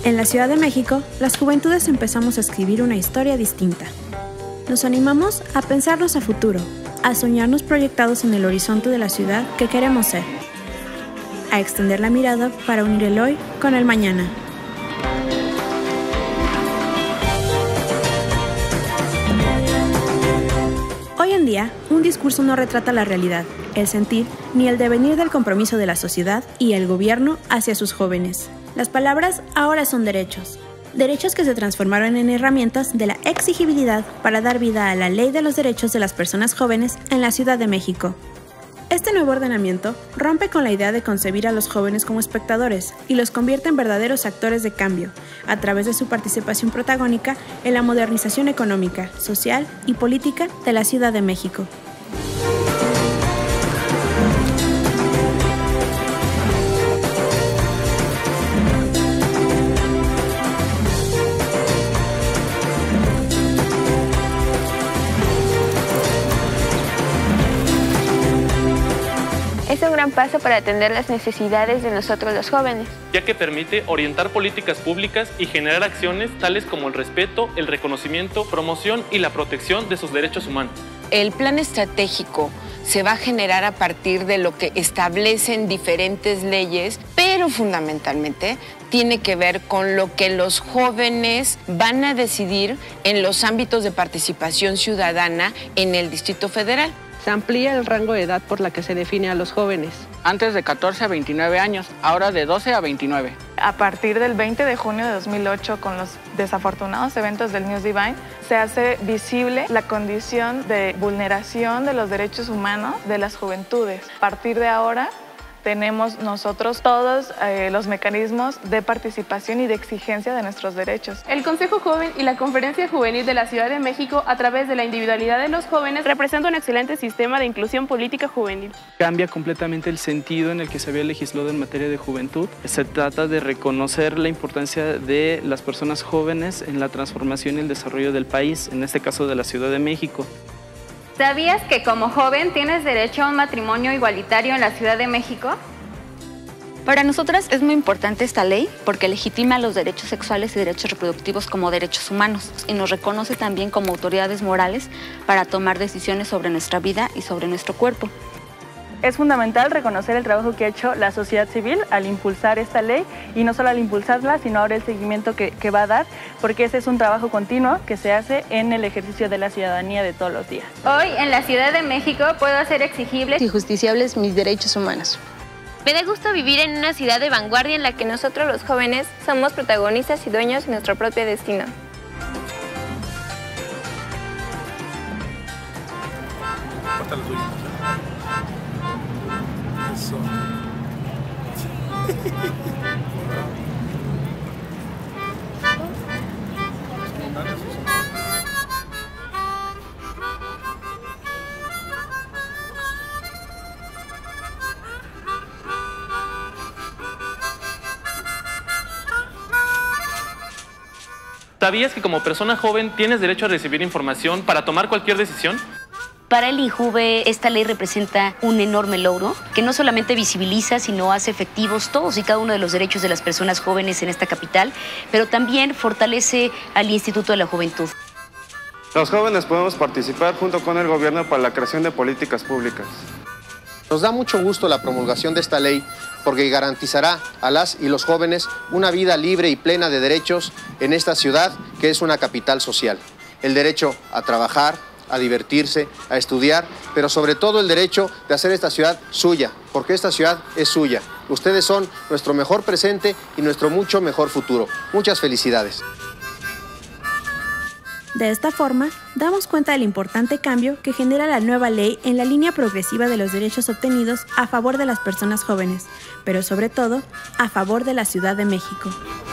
En la Ciudad de México, las juventudes empezamos a escribir una historia distinta. Nos animamos a pensarnos a futuro, a soñarnos proyectados en el horizonte de la ciudad que queremos ser, a extender la mirada para unir el hoy con el mañana. Hoy en día, un discurso no retrata la realidad, el sentir ni el devenir del compromiso de la sociedad y el gobierno hacia sus jóvenes. Las palabras ahora son derechos. Derechos que se transformaron en herramientas de la exigibilidad para dar vida a la Ley de los Derechos de las Personas Jóvenes en la Ciudad de México. Este nuevo ordenamiento rompe con la idea de concebir a los jóvenes como espectadores y los convierte en verdaderos actores de cambio, a través de su participación protagónica en la modernización económica, social y política de la Ciudad de México. Es un gran paso para atender las necesidades de nosotros los jóvenes, ya que permite orientar políticas públicas y generar acciones tales como el respeto, el reconocimiento, promoción y la protección de sus derechos humanos. El plan estratégico se va a generar a partir de lo que establecen diferentes leyes, pero fundamentalmente tiene que ver con lo que los jóvenes van a decidir en los ámbitos de participación ciudadana en el Distrito Federal. Se amplía el rango de edad por la que se define a los jóvenes. Antes de 14 a 29 años, ahora de 12 a 29. A partir del 20 de junio de 2008, con los desafortunados eventos del News Divine, se hace visible la condición de vulneración de los derechos humanos de las juventudes. A partir de ahora, tenemos nosotros todos los mecanismos de participación y de exigencia de nuestros derechos. El Consejo Joven y la Conferencia Juvenil de la Ciudad de México, a través de la individualidad de los jóvenes, representan un excelente sistema de inclusión política juvenil. Cambia completamente el sentido en el que se había legislado en materia de juventud. Se trata de reconocer la importancia de las personas jóvenes en la transformación y el desarrollo del país, en este caso de la Ciudad de México. ¿Sabías que como joven tienes derecho a un matrimonio igualitario en la Ciudad de México? Para nosotras es muy importante esta ley porque legitima los derechos sexuales y derechos reproductivos como derechos humanos y nos reconoce también como autoridades morales para tomar decisiones sobre nuestra vida y sobre nuestro cuerpo. Es fundamental reconocer el trabajo que ha hecho la sociedad civil al impulsar esta ley y no solo al impulsarla, sino ahora el seguimiento que va a dar, porque ese es un trabajo continuo que se hace en el ejercicio de la ciudadanía de todos los días. Hoy en la Ciudad de México puedo hacer exigibles y justiciables mis derechos humanos. Me da gusto vivir en una ciudad de vanguardia en la que nosotros los jóvenes somos protagonistas y dueños de nuestro propio destino. Eso. ¿Sabías que como persona joven tienes derecho a recibir información para tomar cualquier decisión? Para el INJUVE, esta ley representa un enorme logro que no solamente visibiliza, sino hace efectivos todos y cada uno de los derechos de las personas jóvenes en esta capital, pero también fortalece al Instituto de la Juventud. Los jóvenes podemos participar junto con el gobierno para la creación de políticas públicas. Nos da mucho gusto la promulgación de esta ley porque garantizará a las y los jóvenes una vida libre y plena de derechos en esta ciudad que es una capital social. El derecho a trabajar, a divertirse, a estudiar, pero sobre todo el derecho de hacer esta ciudad suya, porque esta ciudad es suya. Ustedes son nuestro mejor presente y nuestro mucho mejor futuro. Muchas felicidades. De esta forma, damos cuenta del importante cambio que genera la nueva ley en la línea progresiva de los derechos obtenidos a favor de las personas jóvenes, pero sobre todo, a favor de la Ciudad de México.